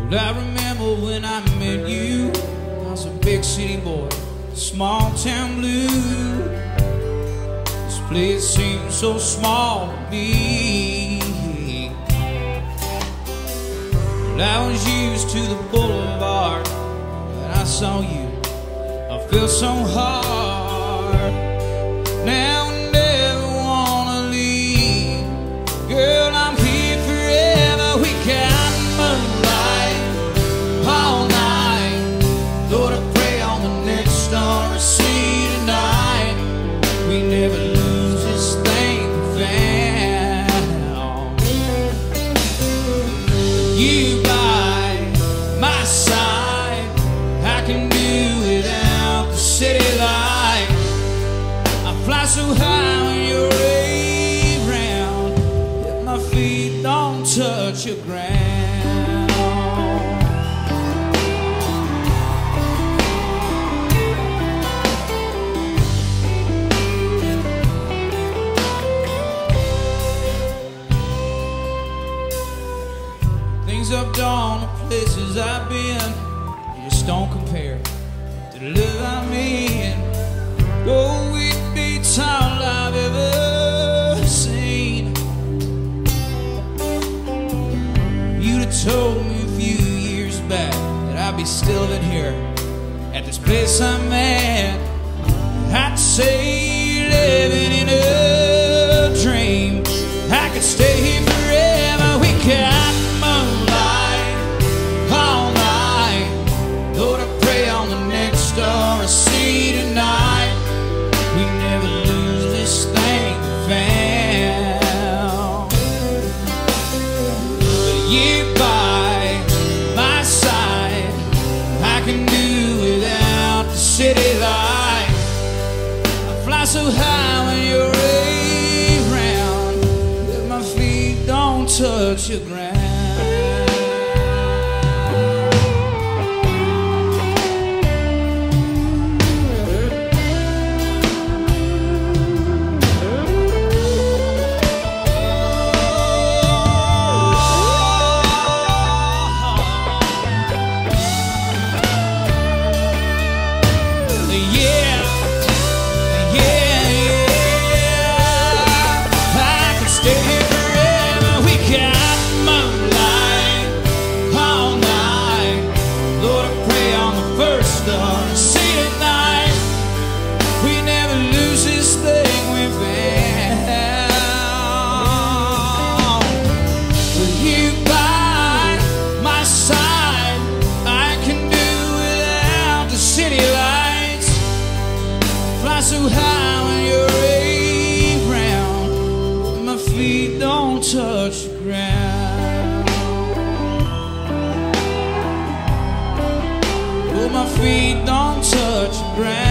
Well, I remember when I met you, I was a big city boy, small town blue. This place seemed so small to me. Well, I was used to the boulevard. When I saw you, I felt so hard. Now I never wanna leave. Girl, I'm here forever. We got moonlight all night. Lord, I pray on the next star I see tonight. We never lose this thing we found. You by my side, I can do without the city light. I fly so high when you're around that my feet don't touch the ground. Things I've done, the places I've been, just don't compare to the love I'm in. Oh, it beats all I've ever seen. You'd have told me a few years back that I'd be still living here at this place I'm at. I'd say living in a dream. I could stay here forever. We got moonlight all night. Lord, I pray on the next star I see tonight. We never lose this thing we found. But you by my side, I can do without the city light. I fly so high when you're around that my feet don't touch the ground. So high when you're around, my feet don't touch the ground. Oh, my feet don't touch the ground.